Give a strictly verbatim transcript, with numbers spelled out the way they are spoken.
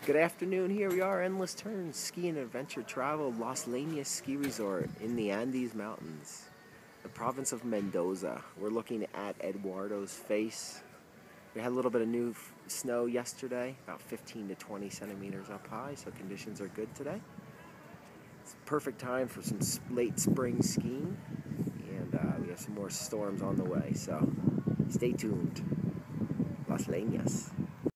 Good afternoon, here we are, Endless Turns, Ski and Adventure Travel, Las Lenas Ski Resort in the Andes Mountains, the province of Mendoza. We're looking at Eduardo's face. We had a little bit of new f snow yesterday, about fifteen to twenty centimeters up high, so conditions are good today. It's a perfect time for some late spring skiing, and uh, we have some more storms on the way, so stay tuned. Las Lenas.